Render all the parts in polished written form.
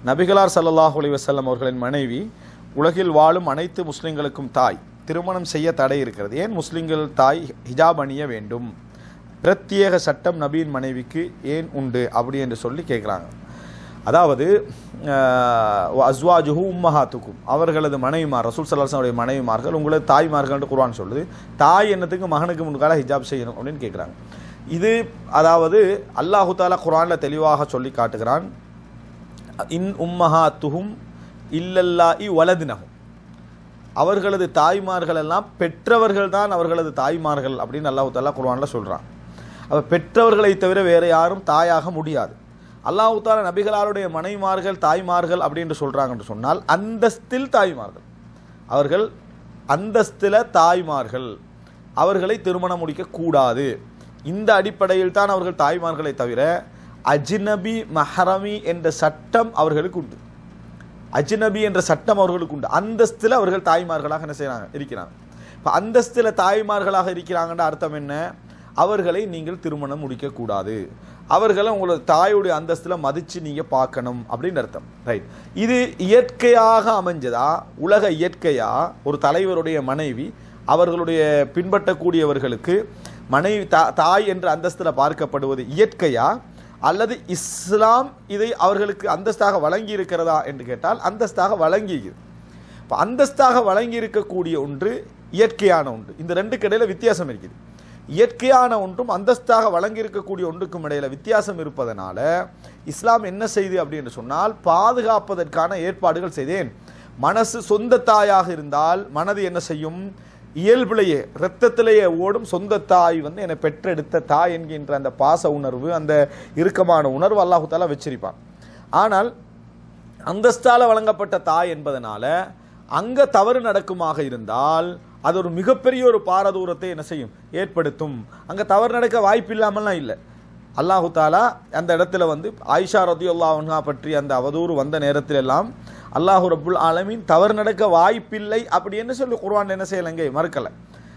நபிகளார் ஸல்லல்லாஹு அலைஹி வஸல்லம் அவர்களின் மனைவி உலகில் வாழும் அனைத்து முஸ்லிம்களுக்கும் தாய். திருமணம் செய்ய தடை இருக்கிறது. ஏன் முஸ்லிம்கள் தாய் ஹிஜாப் அணிய வேண்டும்? பிரத்யேக சட்டம் நபியின் மனைவிக்கு ஏன் உண்டு அப்படி என்று சொல்லி கேட்குறாங்க. அதாவது அஸ்வாஜுஹு உம்மஹாத்துக்கும், அவர்களது மனைவிமார், ரசூல் ஸல்லல்லாஹு அலைஹி வஸல்லம் மனைவிமார்கள் உங்களது தாய்மார்கள் குர்ஆன் சொல்லுது. தாய் என்னத்துக்கு மகனுக்கு முன்கால ஹிஜாப் செய்யணும் அப்படின்னு கேட்குறாங்க. இது அதாவது அல்லாஹு தாலா குர்ஆனில் தெளிவாக சொல்லி காட்டுகிறான். இன் உம்மஹாத்துஹும் இல்லல்லாஹி வலதுனஹும், அவர்களது தாய்மார்கள் எல்லாம் பெற்றவர்கள் தான் அவர்களது தாய்மார்கள் அப்படின்னு அல்லாஹு தாலா குர்ஆனில் சொல்கிறான். அப்போ பெற்றவர்களை தவிர வேறு யாரும் தாயாக முடியாது. அல்லாஹு தாலா நபிகளாருடைய மனைவிமார்கள் தாய்மார்கள் அப்படின்னு சொல்கிறாங்கன்னு சொன்னால் அந்தஸ்தில் தாய்மார்கள், அவர்கள் அந்தஸ்தில் தாய்மார்கள், அவர்களை திருமணம் முடிக்கக்கூடாது. இந்த அடிப்படையில் தான் அவர்கள் தாய்மார்களை தவிர அஜ்னபி மஹரமி என்ற சட்டம் அவர்களுக்கு உண்டு. அஜ்னபி என்ற சட்டம் அவர்களுக்கு உண்டு. அந்தஸ்தில் அவர்கள் தாய்மார்களாக என்ன செய்கிறாங்க, இருக்கிறாங்க. இப்போ அந்தஸ்தில் தாய்மார்களாக இருக்கிறாங்கன்ற அர்த்தம் என்ன? அவர்களை நீங்கள் திருமணம் முடிக்கக்கூடாது, அவர்களை உங்களோட தாயுடைய அந்தஸ்தில் மதித்து நீங்கள் பார்க்கணும் அப்படின்னு அர்த்தம். ரைட். இது இயற்கையாக அமைஞ்சதா, உலக இயற்கையா? ஒரு தலைவருடைய மனைவி அவர்களுடைய பின்பற்றக்கூடியவர்களுக்கு மனைவி தாய் என்ற அந்தஸ்தில் பார்க்கப்படுவது இயற்கையா, அல்லது இஸ்லாம் இதை அவர்களுக்கு அந்தஸ்தாக வழங்கி இருக்கிறதா என்று கேட்டால் அந்தஸ்தாக வழங்கியிருக்குது. இப்போ அந்தஸ்தாக வழங்கி இருக்கக்கூடிய ஒன்று இயற்கையான ஒன்று. இந்த ரெண்டுக்கு இடையில வித்தியாசம் இருக்குது. இயற்கையான ஒன்றும் அந்தஸ்தாக வழங்கியிருக்கக்கூடிய ஒன்றுக்கும் இடையில வித்தியாசம் இருப்பதனால இஸ்லாம் என்ன செய்து அப்படின்னு சொன்னால் பாதுகாப்பதற்கான ஏற்பாடுகள் செய்தேன். மனசு சொந்த தாயாக இருந்தால் மனது என்ன செய்யும்? இயல்பிலேயே இரத்தத்திலேயே ஓடும் சொந்த தாய் என்னை பெற்றெடுத்த தாய் என்கின்ற அந்த பாச உணர்வு, அந்த இறுக்கமான உணர்வு அல்லாஹு தாலா வச்சிருப்பான். ஆனால் அந்தஸ்தால வழங்கப்பட்ட தாய் என்பதனால அங்க தவறு நடக்குமாக இருந்தால் அது ஒரு மிகப்பெரிய ஒரு பாரதூரத்தை என்ன செய்யும், ஏற்படுத்தும். அங்க தவறு நடக்க வாய்ப்பு இல்லாமல்லாம் இல்லை. அல்லாஹு தாலா அந்த இடத்துல ஆயிஷா ரலியல்லாஹு அன்ஹா பற்றி அந்த அவதூறு வந்த நேரத்தில் எல்லாம் அல்லாஹு ரப்புல் ஆலமீன் தவறு நடக்க வாய்ப்பில்லை அப்படி என்ன சொல்லி குர்ஆன் என்ன செய்யலைங்க, மறுக்கலை.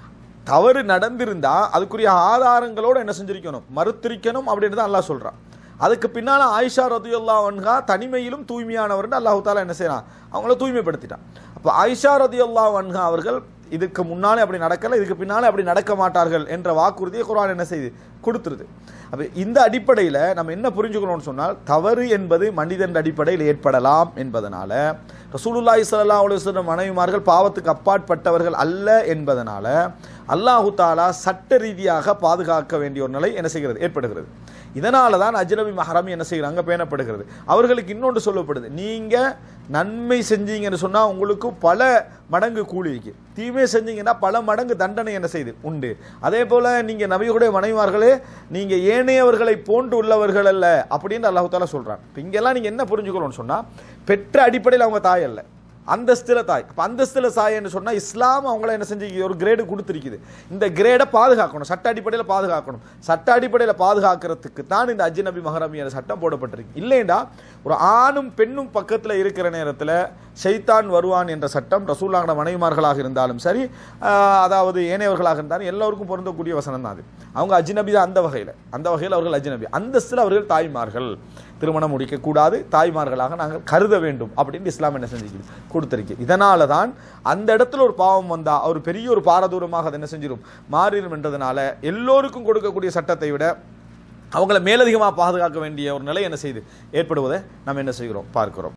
தவறு நடந்திருந்தா அதுக்குரிய ஆதாரங்களோடு என்ன செஞ்சிருக்கணும், மறுத்திருக்கணும் அப்படின்னு தான் அல்லாஹ் சொல்றான். அதுக்கு பின்னால ஆயிஷா ரலியல்லாஹு அன்ஹா தனிமையிலும் தூய்மையானவர்னு அல்லாஹு தாலா என்ன செய்யறான், அவங்கள தூய்மைப்படுத்திட்டான். அப்போ ஆயிஷா ரலியல்லாஹு அன்ஹா அவர்கள் இதுக்கு முன்னாலே அப்படி நடக்கல, இதுக்கு பின்னாலே அப்படி நடக்க மாட்டார்கள் என்ற வாக்குறுதியை குர்ஆன் என்ன செய்து கொடுத்துருது. அப்போ இந்த அடிப்படையில் நம்ம என்ன புரிஞ்சுக்கணும்னு சொன்னால் தவறு என்பது மனிதன் அடிப்படையில் ஏற்படலாம் என்பதனால ரசூலுல்லாஹி ஸல்லல்லாஹு அலைஹி வஸல்லம் மனைவிமார்கள் பாவத்துக்கு அப்பாற்பட்டவர்கள் அல்ல என்பதனால அல்லாஹு தாலா சட்ட ரீதியாக பாதுகாக்க வேண்டிய ஒரு நிலை என்ன செய்கிறது, ஏற்படுகிறது. இதனால தான் அஜ்னபி மஹரம் என்ன செய்கிறாங்க, பேணப்படுகிறது. அவர்களுக்கு இன்னொன்று சொல்லப்படுது, நீங்கள் நன்மை செஞ்சீங்கன்னு சொன்னால் உங்களுக்கு பல மடங்கு கூலிக்கு, தீமை செஞ்சீங்கன்னா பல மடங்கு தண்டனை என்ன செய்து உண்டு. அதே போல் நீங்கள் நபியுடைய மனைவிமார்களே நீங்கள் ஏனையவர்களை போன்று உள்ளவர்கள் அல்ல அப்படின்னு அல்லாஹு தாலா சொல்கிறான். இப்போ இங்கெல்லாம் நீங்கள் என்ன புரிஞ்சுக்கணும்னு சொன்னால் பெற்ற அடிப்படையில் அவங்க தாய் அல்ல, அந்தஸ்தில தாய். அப்போ அந்தஸ்தில தாய் என்று சொன்னால் இஸ்லாம் அவங்கள என்ன செஞ்சு ஒரு கிரேடு கொடுத்துருக்குது. இந்த கிரேடை பாதுகாக்கணும், சட்ட அடிப்படையில் பாதுகாக்கணும். சட்ட அடிப்படையில் பாதுகாக்கிறதுக்கு தான் இந்த அஜ்னபி மஹரம் என்ற சட்டம் போடப்பட்டிருக்கு. இல்லைண்டா ஒரு ஆணும் பெண்ணும் பக்கத்தில் இருக்கிற நேரத்தில் ஷைத்தான் வருவான் என்ற சட்டம் ரசூலுல்லாஹ்வோட மனைவிமார்களாக இருந்தாலும் சரி, அதாவது ஏனையவர்களாக இருந்தாலும் எல்லோருக்கும் பொருந்தக்கூடிய வசனம் தான் அது. அவங்க அஜ்னபி தான் அந்த வகையில் அவர்கள் அஜ்னபி. அந்தஸ்தில் அவர்கள் தாய்மார்கள், திருமணம் முடிக்கக்கூடாது, தாய்மார்களாக நாங்கள் கருத வேண்டும் அப்படின்னு இஸ்லாம் என்ன செஞ்சுக்கிது, கொடுத்திருக்கு. இதனால தான் அந்த இடத்துல ஒரு பாவம் வந்தால் அவர் பெரிய ஒரு பாரதூரமாக அதை என்ன செஞ்சிடும், மாறிடும் என்றதுனால எல்லோருக்கும் கொடுக்கக்கூடிய சட்டத்தை விட அவங்கள மேலதிகமாக பாதுகாக்க வேண்டிய ஒரு நிலை என்ன செய்து ஏற்படுவதை நம்ம என்ன செய்கிறோம், பார்க்கிறோம்.